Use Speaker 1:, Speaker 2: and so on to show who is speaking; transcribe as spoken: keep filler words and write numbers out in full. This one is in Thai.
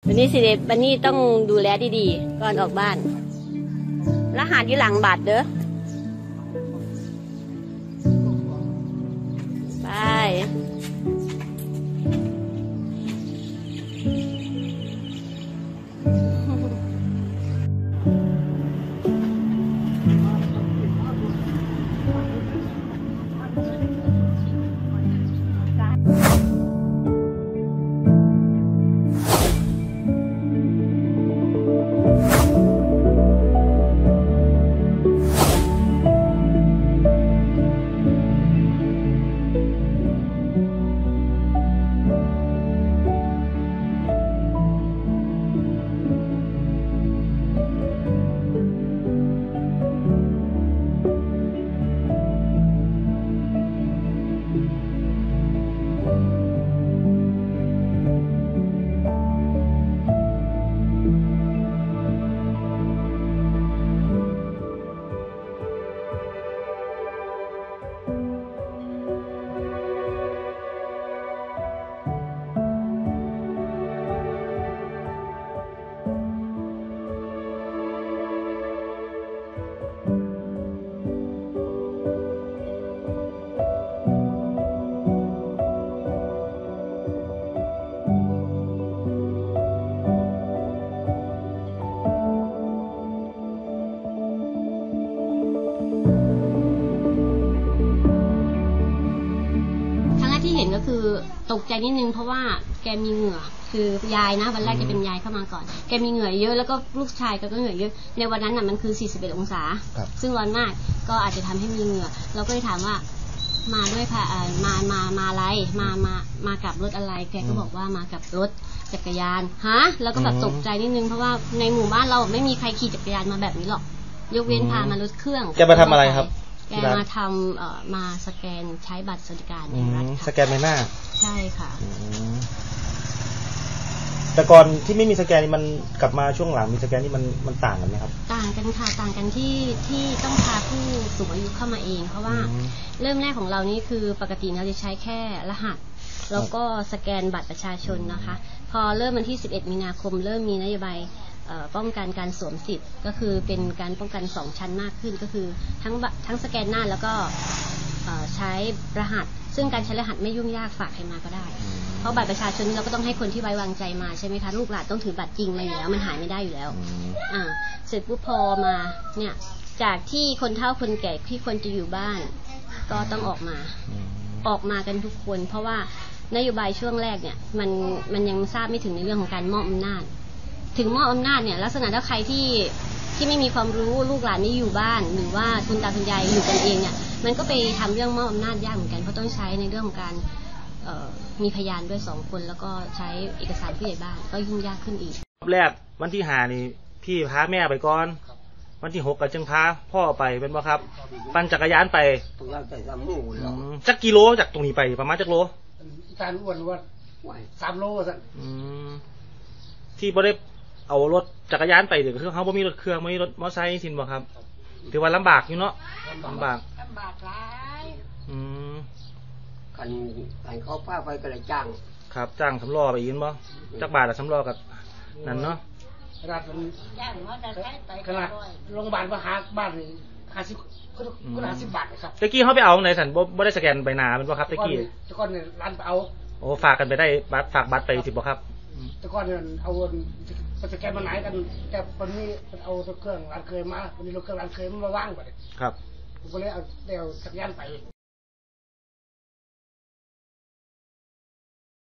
Speaker 1: วันนี้สิเดวันนี้ต้องดูแลดีๆก่อนออกบ้านรหัสอยู่หลังบัตรเด้อไป
Speaker 2: ก็คือตกใจนิดนึงเพราะว่าแกมีเหงื่อคือยายนะวันแรกจะเป็นยายเข้ามาก่อนแกมีเหงื่อเยอะแล้วก็ลูกชายก็เหงื่อเยอะในวันนั้นน่ะมันคือสี่สิบเอ็ดองศาซึ่งร้อนมากก็อาจจะทำให้มีเหงื่อเราก็เลยถามว่ามาด้วยค่ะมามามาอะไรมามามากับรถอะไรแกก็บอกว่ามากับรถจักรยานฮะแล้วก็แบบตกใจนิดนึงเพราะว่าในหมู่บ้านเราไม่มีใครขี่จักรยานมาแบบนี้หรอกยกเว้นพามารถเครื่อง
Speaker 3: แกมาทำอะไรครับ
Speaker 2: แกมาทำเอ่อมาสแกนใช้บัตรสวัสดิการในรัฐค่ะ
Speaker 3: สแกนใบหน้า
Speaker 2: ใช่ค่ะ
Speaker 3: แต่ก่อนที่ไม่มีสแกนนี่มันกลับมาช่วงหลังมีสแกนนี่มันมันต่างกันไหมครับ
Speaker 2: ต่างกันค่ะต่างกันที่ที่ต้องพาผู้สูงอายุเข้ามาเองเพราะว่าเริ่มแรกของเรานี่คือปกติเราจะใช้แค่รหัสแล้วก็สแกนบัตรประชาชนนะคะพอเริ่มวันที่สิบเอ็ดมีนาคมเริ่มมีนโยบายป้องกันการสวมสิทธิ์ก็คือเป็นการป้องกันสองชั้นมากขึ้นก็คือทั้งทั้งสแกนหน้าแล้วก็ใช้รหัสซึ่งการใช้รหัสไม่ยุ่งยากฝากใครมาก็ได้เพราะบัตรประชาชนเราก็ต้องให้คนที่ไว้วางใจมาใช่ไหมคะลูกหลานต้องถือบัตรจริงมาอยู่แล้วมันหายไม่ได้อยู่แล้วอ่าเสร็จปุ๊บพอมาเนี่ยจากที่คนเฒ่าคนแก่ที่ควรจะอยู่บ้านก็ต้องออกมาออกมากันทุกคนเพราะว่านโยบายช่วงแรกเนี่ยมันมันยังทราบไม่ถึงในเรื่องของการมอบอำนาจถึงมอบอำนาจเนี่ยลักษณะถ้าใครที่ที่ไม่มีความรู้ลูกหลานนี่อยู่บ้านหรือว่าคุณตาคุณยายอยู่กันเองเนี่ยมันก็ไปทำเรื่องมอบอำนาจยากเหมือนกันเพราะต้องใช้ในเรื่องของการมีพยานด้วยสองคนแล้วก็ใช้เอกสารผู้ใหญ่บ้านก็ยุ่งยากขึ้นอีก
Speaker 3: รอบแรกวันที่ห้านี่พี่พาแม่ไปก่อนวันที่หกก็จึงพาพ่อไปเป็นบ่ครับปั่นจักรยานไปจักกิโลจากตรงนี้ไปประมาณจักโล
Speaker 4: การอ้วนว่าสามโลสัก
Speaker 3: ที่บ่ได้เอารถจักรยานไปเดี๋ยวคือเขาบ่มีรถเครื่องไม่มีรถมอเตอร์ไซค์สินบ่ครับถือว่าลำบากอยู่เนาะลำบาก
Speaker 4: ลำบากหลาย
Speaker 3: อืม
Speaker 4: กันกันเขาป้าไปก็เลยจ้าง
Speaker 3: ครับจ้างสำรอไปยินบ่จักบาทละสำรอกับนั่นเนาะ
Speaker 4: ขนาดขนาดโรงพยาบาลมาหาบ้านห้าสิบก็ห้าสิบบาทครับ
Speaker 3: ตะกี้เขาไปเอาไหนสันบ่บ่ได้สแกนใบหน้าเป็นบ่ครับตะกี้
Speaker 4: ตะก้อนเนี่ยร้านไปเอา
Speaker 3: โอ้ฝากกันไปได้บัตรฝากบัตรไปสิบ่ครับ
Speaker 4: ตะก้อนเนี่ยเอาสแกนมาไหนกันแต่วันนี้เอาตัวเครื่องร้านเคยมาวันนี้เราเครื่องร้านเคยมันมาว่างไป
Speaker 3: ครับ
Speaker 4: ผมก็เลยเอาเดี๋ยวสักยันไป